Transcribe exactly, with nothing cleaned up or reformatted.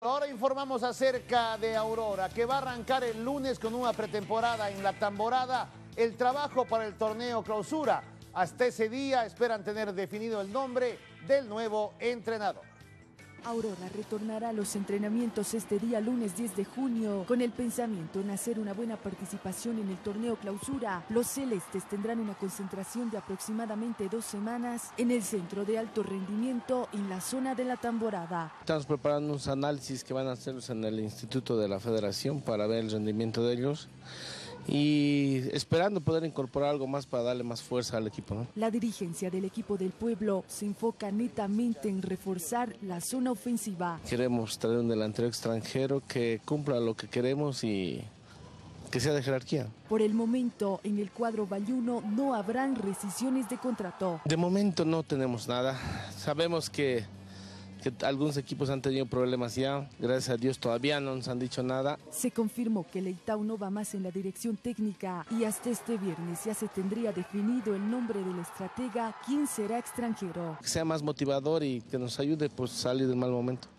Ahora informamos acerca de Aurora, que va a arrancar el lunes con una pretemporada en la Tamborada, el trabajo para el torneo Clausura. Hasta ese día esperan tener definido el nombre del nuevo entrenador. Aurora retornará a los entrenamientos este día lunes diez de junio con el pensamiento en hacer una buena participación en el torneo Clausura. Los celestes tendrán una concentración de aproximadamente dos semanas en el centro de alto rendimiento en la zona de la Tamborada. Estamos preparando unos análisis que van a hacerlos en el Instituto de la Federación para ver el rendimiento de ellos y esperando poder incorporar algo más para darle más fuerza al equipo, ¿no? La dirigencia del equipo del pueblo se enfoca netamente en reforzar la zona ofensiva. Queremos traer un delantero extranjero que cumpla lo que queremos y que sea de jerarquía. Por el momento, en el cuadro bayuno no habrán rescisiones de contrato. De momento no tenemos nada. Sabemos que que algunos equipos han tenido problemas ya, gracias a Dios todavía no nos han dicho nada. Se confirmó que Leitao no va más en la dirección técnica y hasta este viernes ya se tendría definido el nombre del estratega, quien será extranjero. Que sea más motivador y que nos ayude pues, a salir del mal momento.